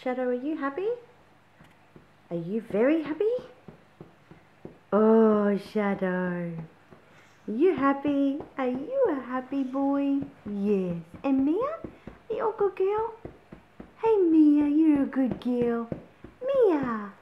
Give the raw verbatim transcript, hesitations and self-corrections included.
Shadow, are you happy? Are you very happy? Oh, Shadow. Are you happy? Are you a happy boy? Yes. And Mia? Are you a good girl? Hey, Mia, you're a good girl. Mia.